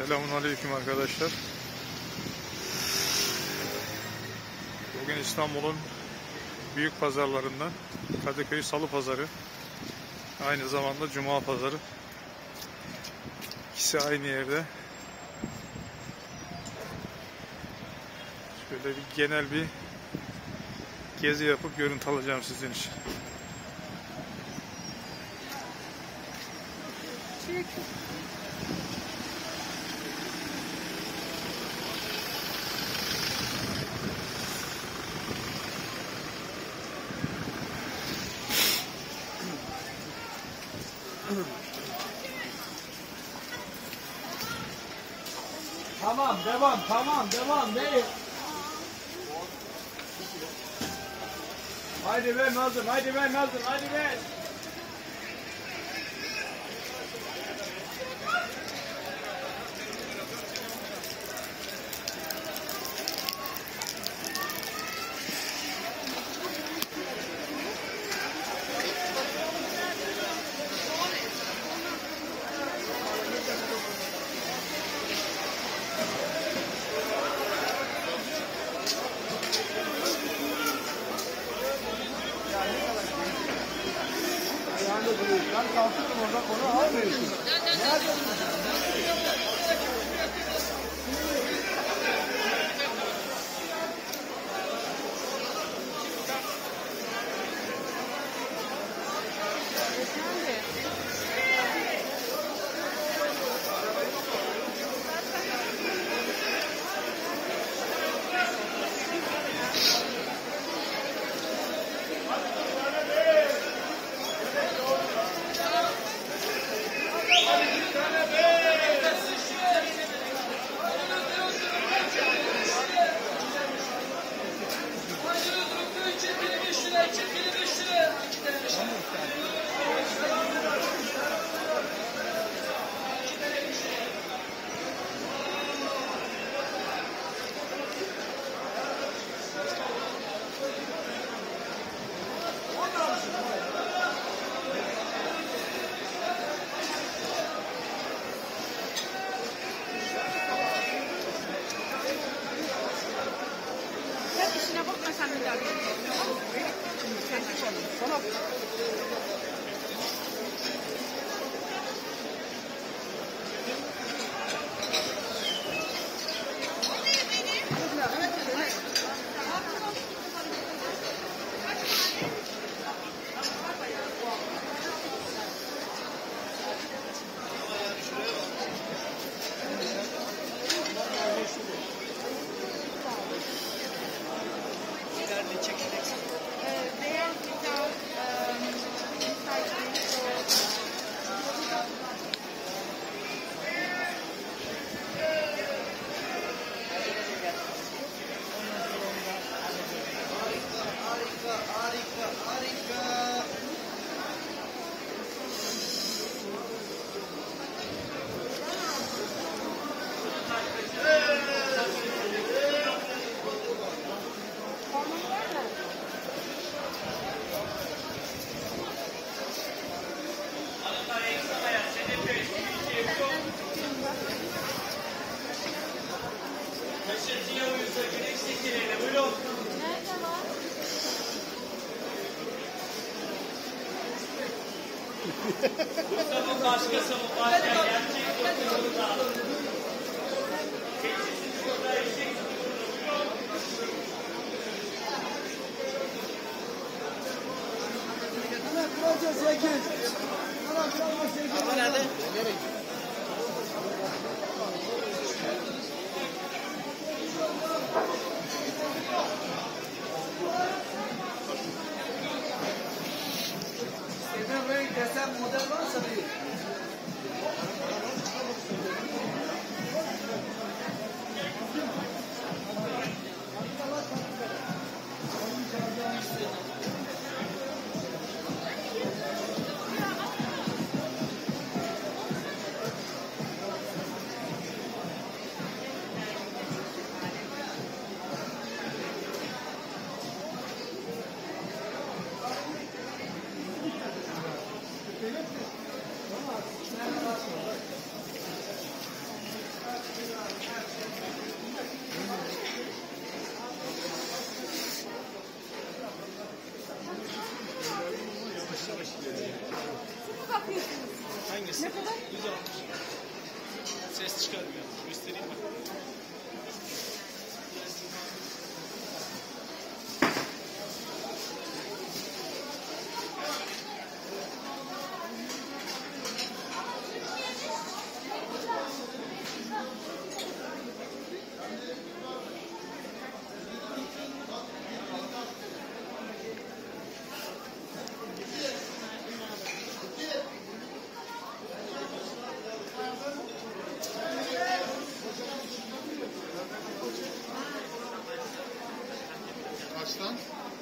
Selamünaleyküm arkadaşlar. Bugün İstanbul'un büyük pazarlarından Kadıköy Salı Pazarı, aynı zamanda Cuma Pazarı. İkisi aynı yerde. Şöyle bir genel bir gezi yapıp görüntü alacağım sizin için. Tamam, devam, değil. Haydi be Nazım, haydi be. Ben kalktım orada konu almıyorsun. Mustafa başkası bu başka gerçek kurtulurda. Ama nerede? Desen model varsa bir. Thank you. yapıyorsunuz? Hangisi? Ne kadar? 160. Ses çıkarmıyor. Göstereyim bak. Kaçtan?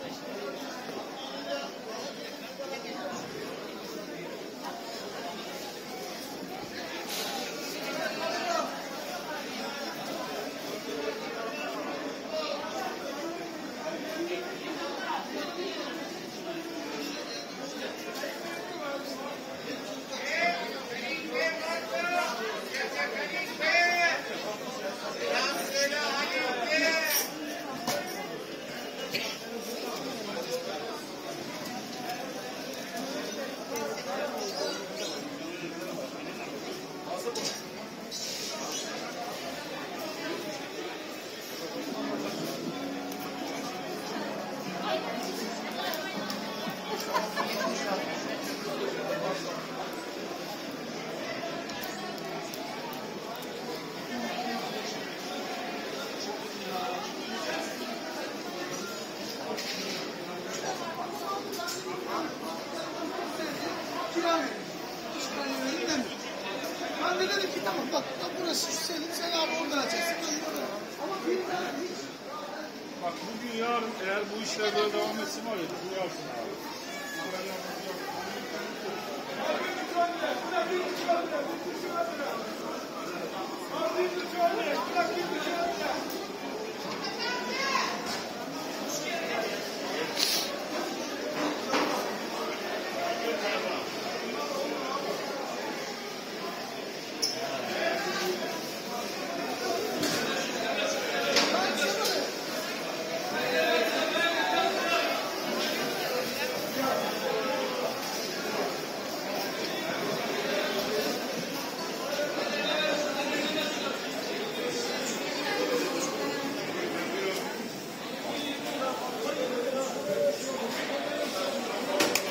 Kira verin. 3 tane verin demiyor. Ben de dedim ki tamam bak burası senin, sen abi oradan açacaksın. Ben buradan. Ama bir tane hiç. Bak bugün yarın eğer bu işler böyle devam etsin var ya duyarsın abi. Abi bir tane.